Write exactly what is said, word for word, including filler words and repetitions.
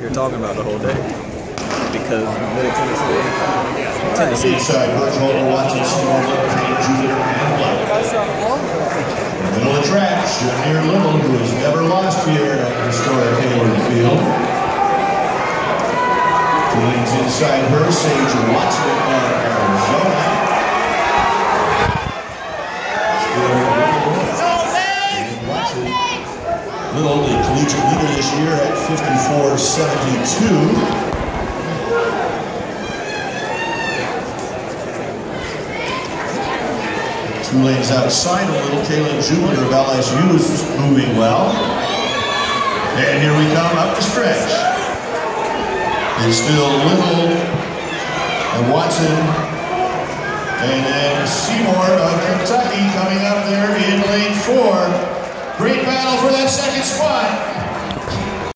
here talking about the whole day because Middle Tennessee, Tennessee. Inside, Burke, Holder, Watson, Seymour, Payne, Junior, and Black. In the middle of the track, Shamir Little, who has never lost here at historic Hayward Field. Two lanes inside her, Sage Watson of Arizona. Little, the collegiate leader this year at fifty-four seventy-two. Two lanes outside of Little, Kalen Junior of L S U is moving well. And here we come up the stretch. It's still Little and Watson. And then Seymour of Kentucky coming up there in lane four. Great battle for that second spot.